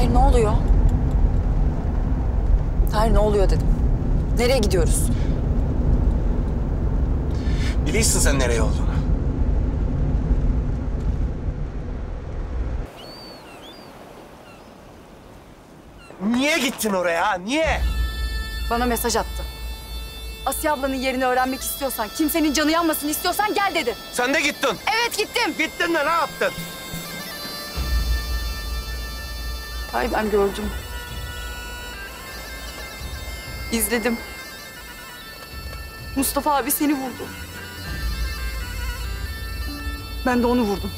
Tahir ne oluyor? Tahir ne oluyor dedim. Nereye gidiyoruz? Biliyorsun sen nereye olduğunu. Niye gittin oraya? Niye? Bana mesaj attı. Asiye ablanın yerini öğrenmek istiyorsan, kimsenin canı yanmasın istiyorsan gel dedi. Sen de gittin. Evet gittim. Gittin de ne yaptın? Tahir ben gördüm. İzledim. Mustafa abi seni vurdu. Ben de onu vurdum.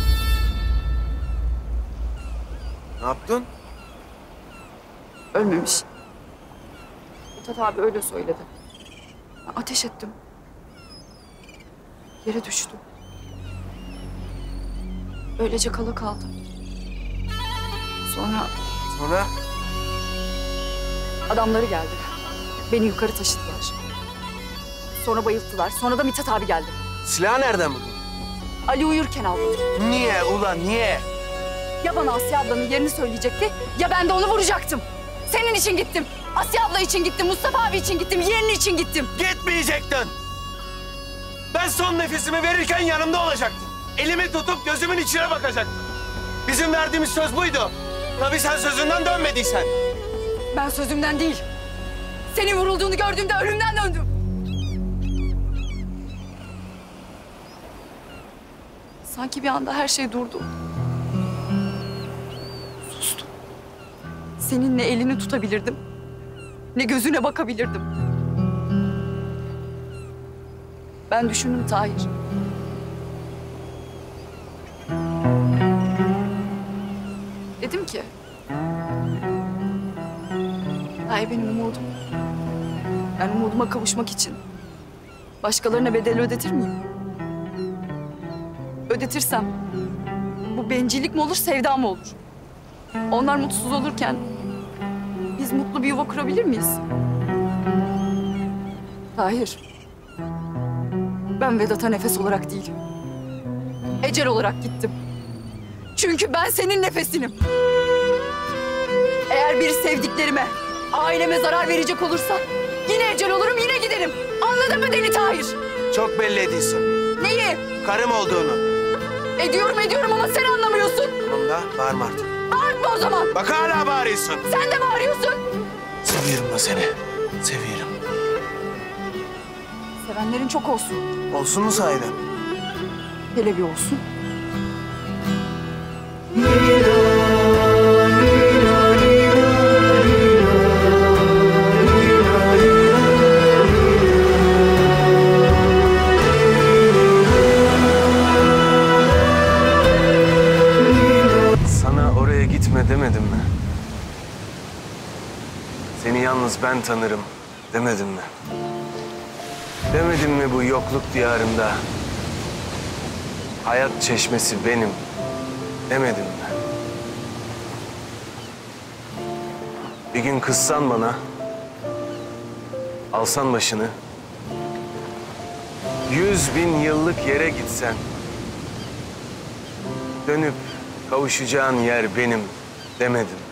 Ne yaptın? Ölmemiş. Mithat abi öyle söyledi. Ben ateş ettim. Yere düştü. Öylece kala kaldı. Sonra? Adamları geldi. Beni yukarı taşıdılar. Sonra bayılttılar. Sonra da Mithat abi geldi. Silahı nereden buldun? Ali uyurken aldım. Niye ulan niye? Ya bana Asiye ablanın yerini söyleyecekti ya ben de onu vuracaktım. Senin için gittim. Asiye abla için gittim. Mustafa abi için gittim. Yeğenin için gittim. Gitmeyecektin. Ben son nefesimi verirken yanımda olacaktın. Elimi tutup gözümün içine bakacaktın. Bizim verdiğimiz söz buydu. Tabii sen sözünden dönmediysen. Ben sözümden değil. Senin vurulduğunu gördüğümde ölümden döndüm. Sanki bir anda her şey durdu. Sustum. Senin ne elini tutabilirdim, ne gözüne bakabilirdim. Ben düşündüm Tahir. Dedim ki... Tahir benim umudum. Ben umuduma kavuşmak için başkalarına bedel ödetir miyim? Ödetirsem bu bencillik mi olur, sevda mı olur? Onlar mutsuz olurken biz mutlu bir yuva kurabilir miyiz? Tahir, ben Vedat'a nefes olarak değil, ecel olarak gittim. Çünkü ben senin nefesinim. Eğer bir sevdiklerime, aileme zarar verecek olursa yine ecel olurum, yine giderim. Anladın mı Deli Tahir? Çok belli ediyorsun. Neyi? Karım olduğunu. Ediyorum ama sen anlamıyorsun. Tamam da bağırma artık. Bağırtma o zaman. Bak hala bağırıyorsun. Sen de bağırıyorsun. Seviyorum ben seni. Seviyorum. Sevenlerin çok olsun. Olsun mu sahiden? Hele bir olsun. Sana oraya gitme demedim mi? Seni yalnız ben tanırım demedim mi? Demedim mi bu yokluk diyarında hayat çeşmesi benim demedim mi? Bir gün kızsan bana, alsan başını, 100.000 yıllık yere gitsen, dönüp kavuşacağın yer benim demedim.